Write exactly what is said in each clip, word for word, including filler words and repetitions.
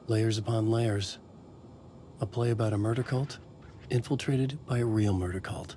Layers upon layers. A play about a murder cult infiltrated by a real murder cult.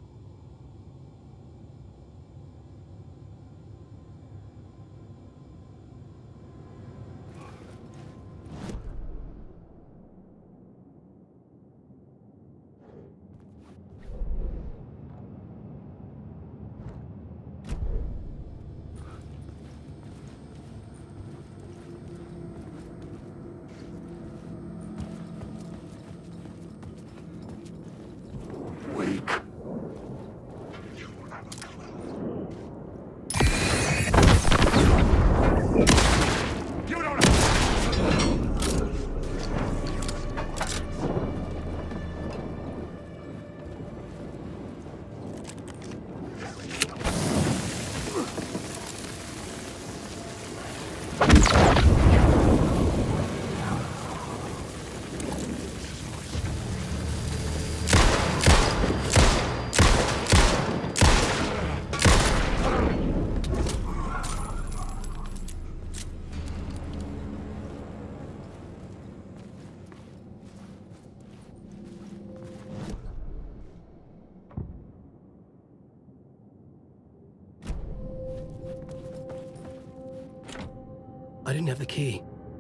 I didn't have the key.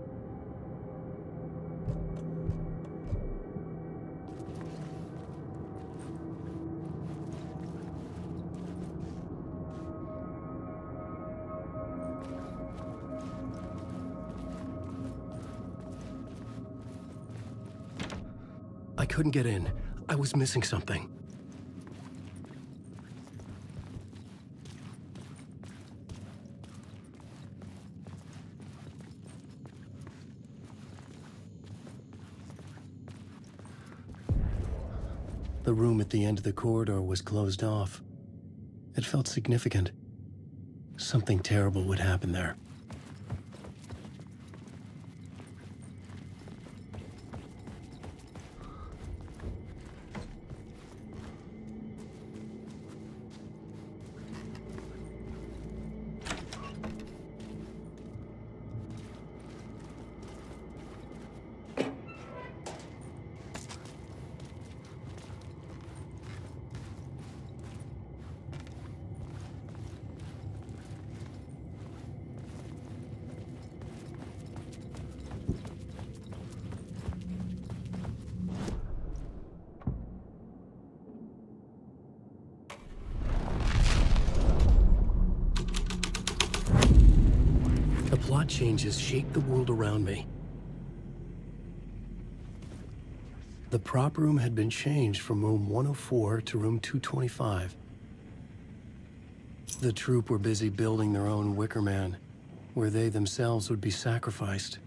I couldn't get in. I was missing something. The room at the end of the corridor was closed off. It felt significant. Something terrible would happen there. Plot changes shaped the world around me. The prop room had been changed from room one oh four to room two twenty-five. The troupe were busy building their own Wicker Man, where they themselves would be sacrificed.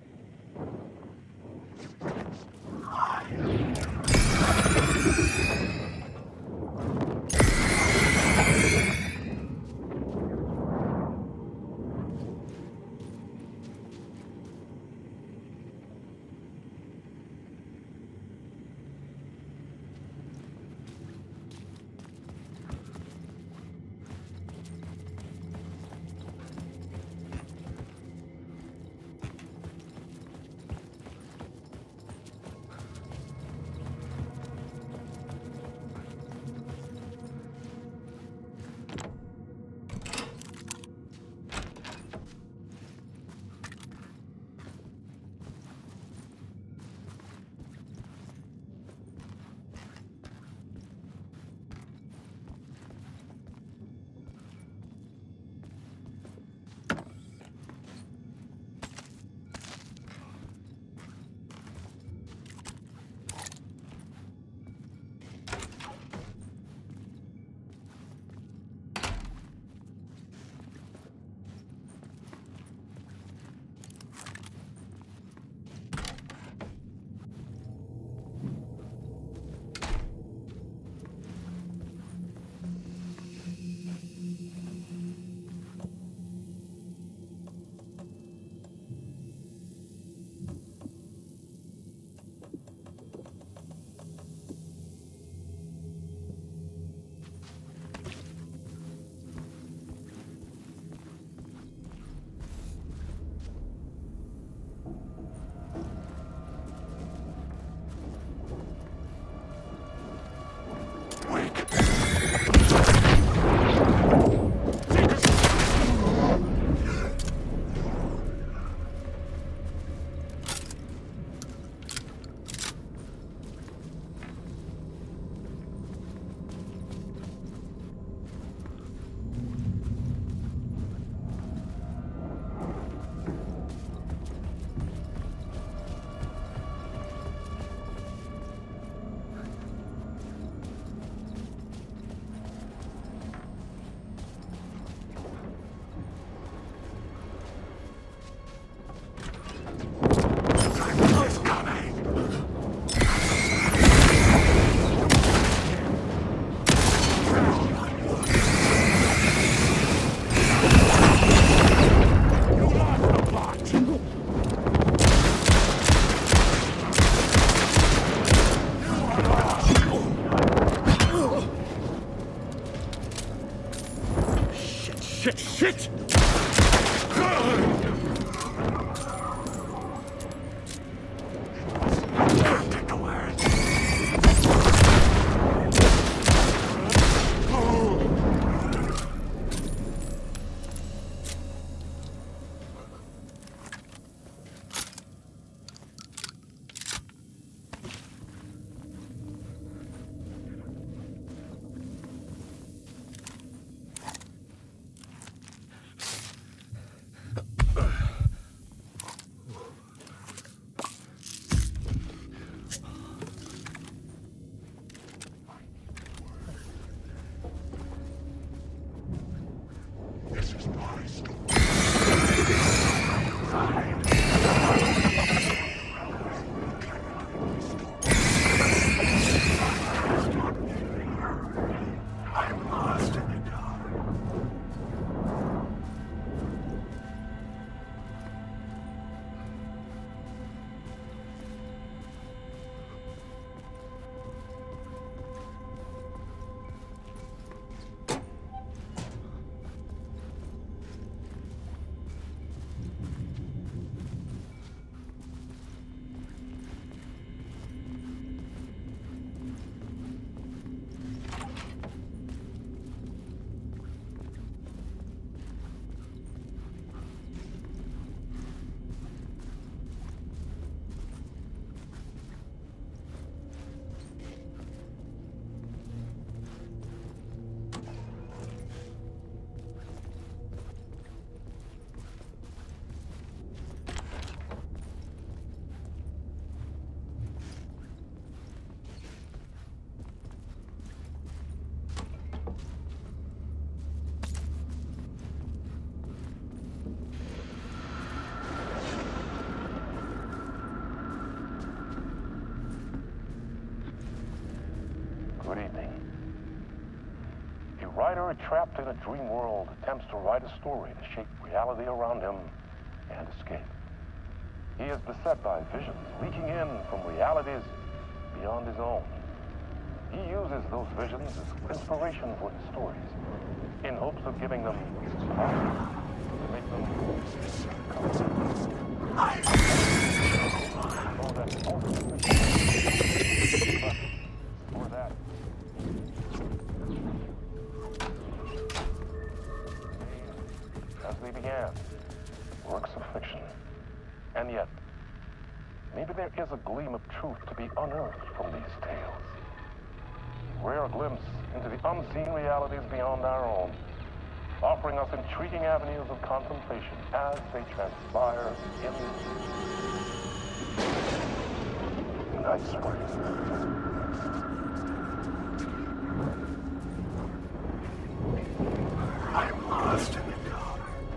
shit, shit! Good evening. A writer trapped in a dream world attempts to write a story to shape reality around him and escape. He is beset by visions leaking in from realities beyond his own. He uses those visions as inspiration for his stories, in hopes of giving them power to make them come true. So that ultimately, for that, as we began, works of fiction. And yet, maybe there is a gleam of truth to be unearthed from these tales. Rare glimpse into the unseen realities beyond our own, offering us intriguing avenues of contemplation as they transpire in Night Springs. I'm lost in the dark.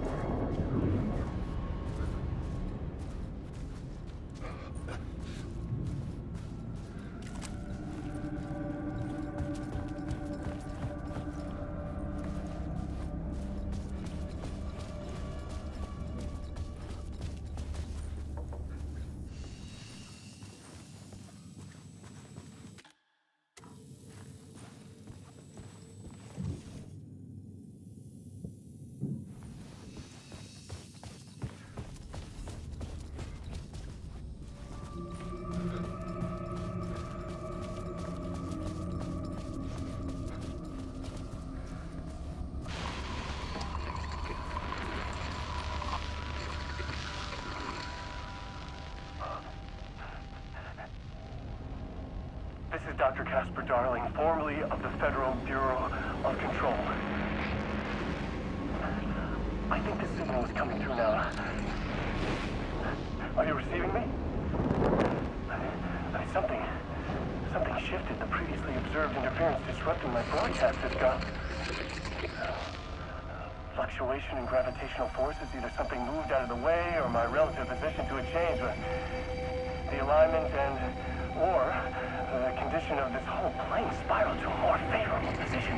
This is Doctor Casper Darling, formerly of the Federal Bureau of Control. I think the signal is coming through now. Are you receiving me? I, something, something shifted. The previously observed interference disrupting my broadcast has gone. Fluctuation in gravitational forces, either something moved out of the way or my relative position to a change. The alignment and, or the condition of this whole plane spiraled to a more favorable position.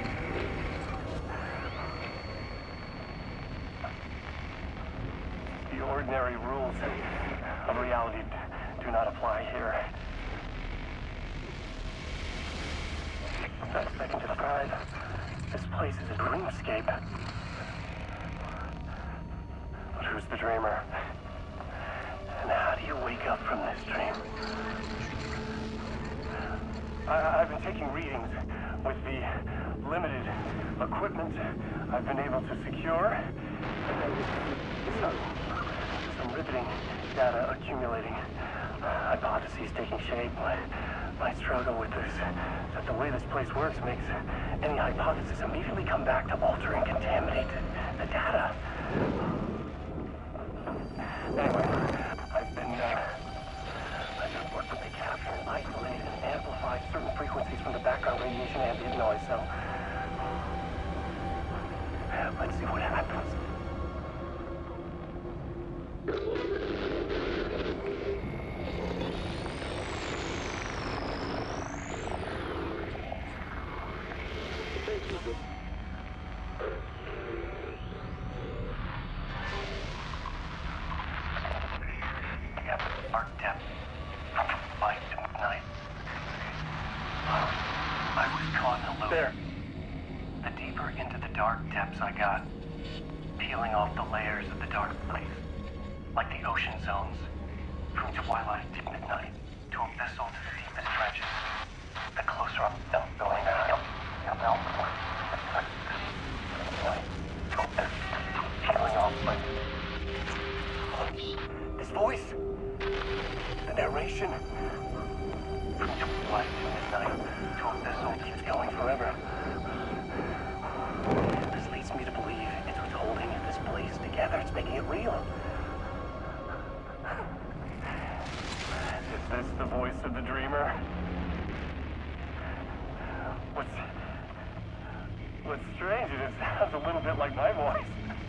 The ordinary rules of reality do not apply here. Best I can describe, this place is a dreamscape. Who's the dreamer? And how do you wake up from this dream? I, I've been taking readings with the limited equipment I've been able to secure. Some, some riveting data accumulating. Hypotheses taking shape. My, my struggle with this, that the way this place works makes any hypothesis immediately come back to alter and contaminate the data. Anyway, I've been, uh, I've been working to capture and isolate and amplify certain frequencies from the background radiation ambient noise, so let's see what happens. There. The deeper into the dark depths I got, peeling off the layers of the dark place, like the ocean zones, from twilight to midnight, to abyssal to the deepest trenches. The closer I'm felt going down, peeling off like this voice, the narration, from twilight to midnight, to abyssal, keeps going forever. This leads me to believe it's what's holding this place together. It's making it real. Is this the voice of the dreamer? What's... What's strange is it sounds a little bit like my voice.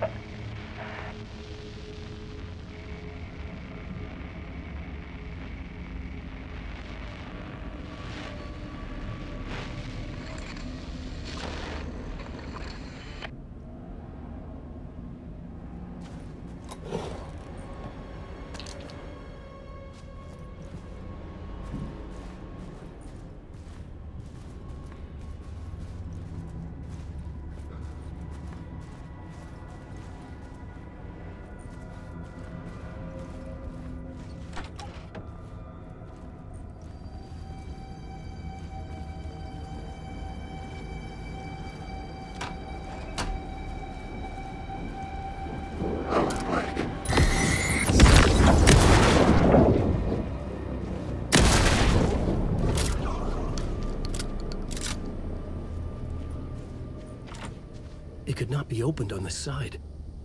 It could not be opened on the side.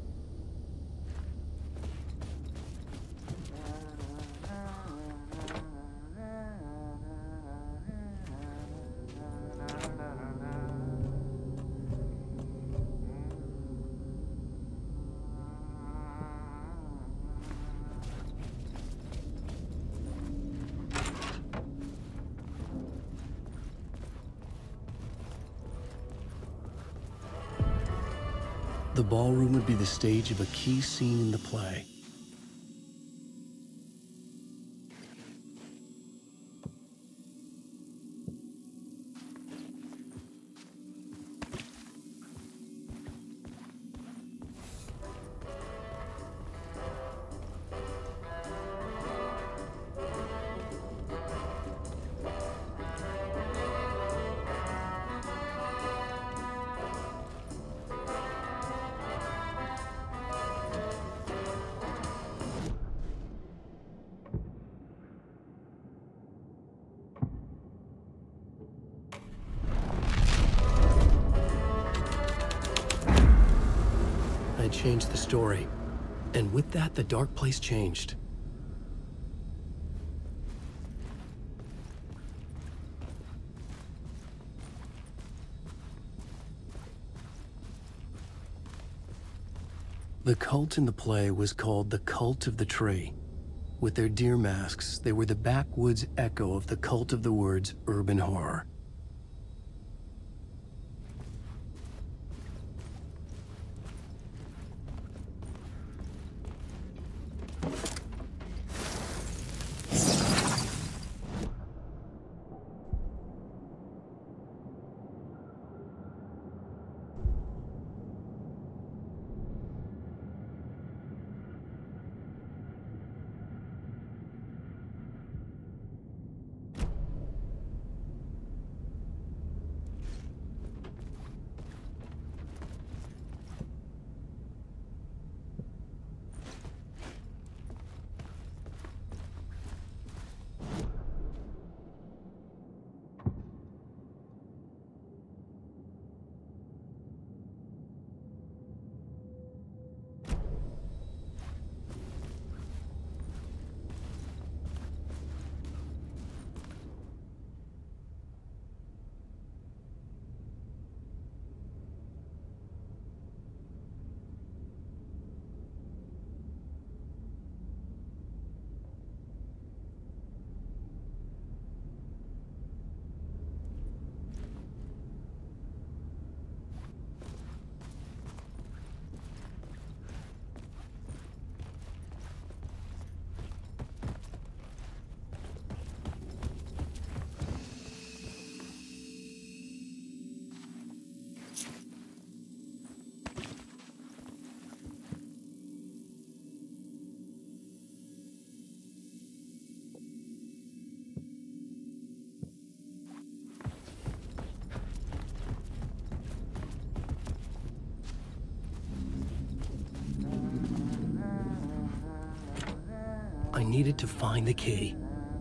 The ballroom would be the stage of a key scene in the play. I changed the story, and with that, the dark place changed. The cult in the play was called the Cult of the Tree. With their deer masks, they were the backwoods echo of the cult of the word's urban horror. I needed to find the key.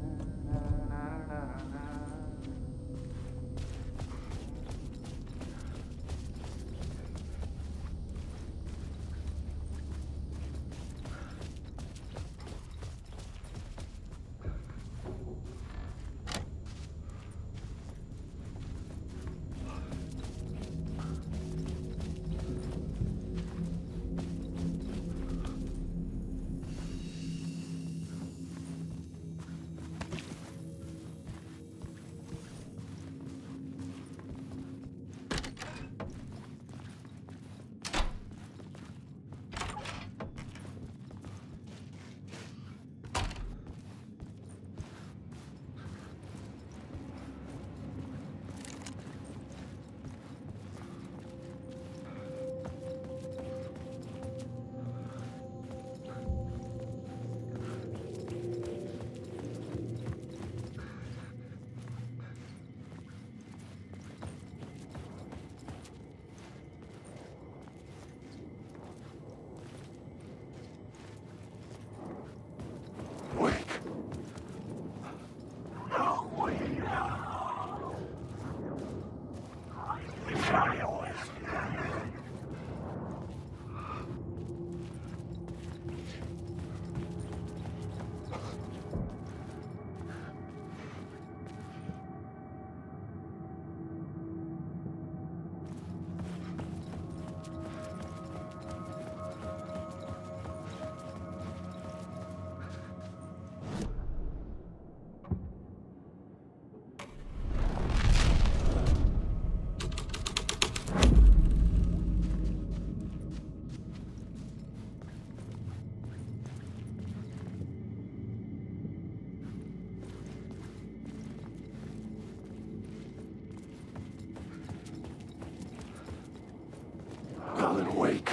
Alan Wake.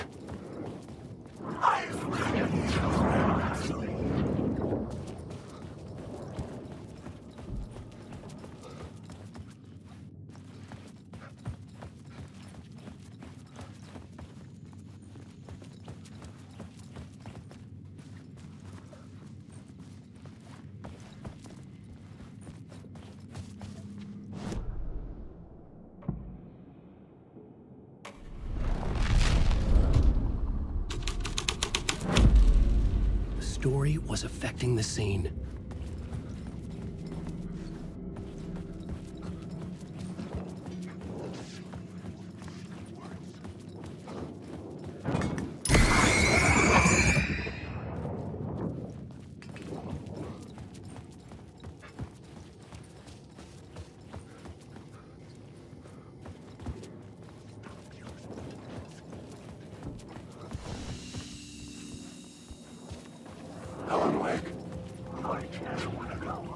The story was affecting the scene. Alan Wake. I just want to go.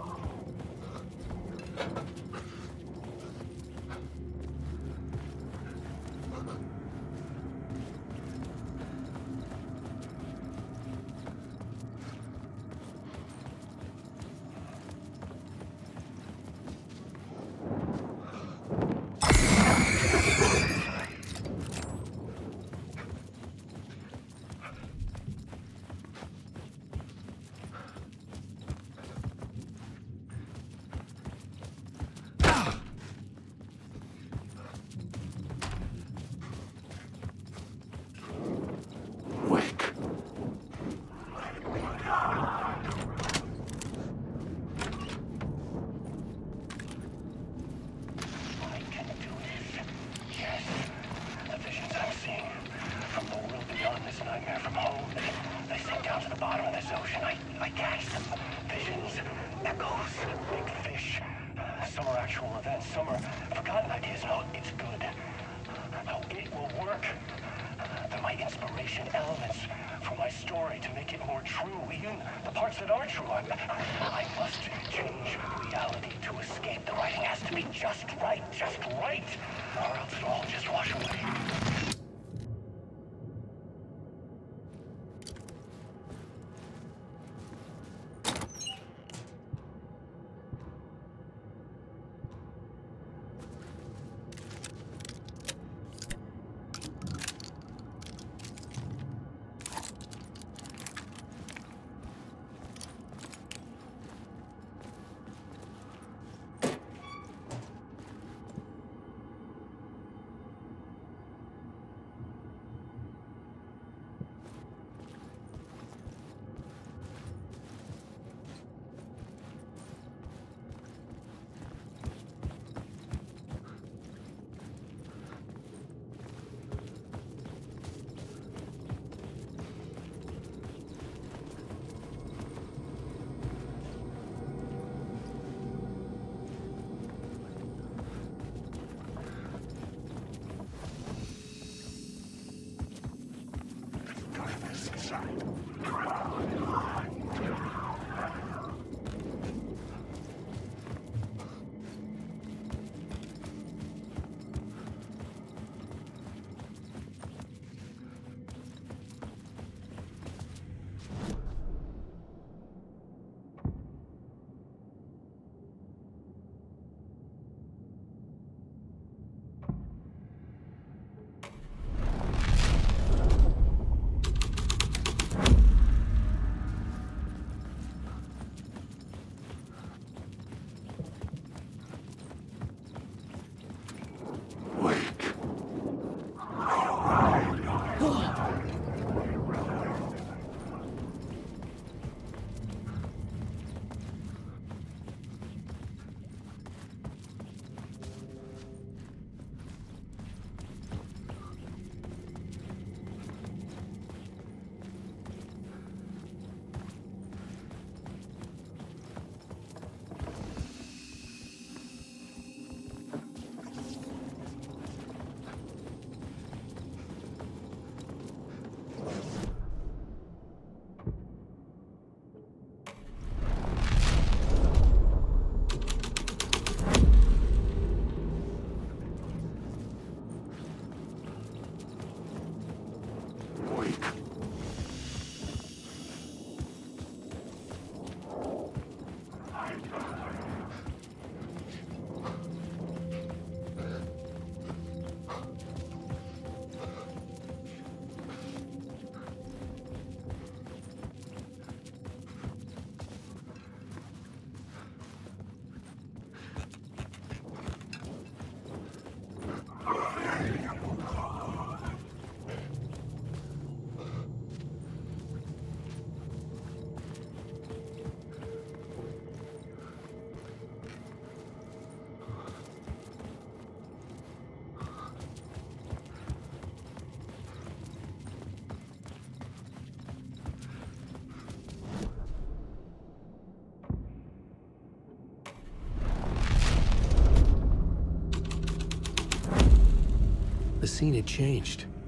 Some are forgotten ideas. No, it's good. How it will work. They're my inspiration elements for my story to make it more true. Even the parts that are true. I, I must change reality to escape. The writing has to be just right, just right. Or else it'll all just wash away. The scene had changed.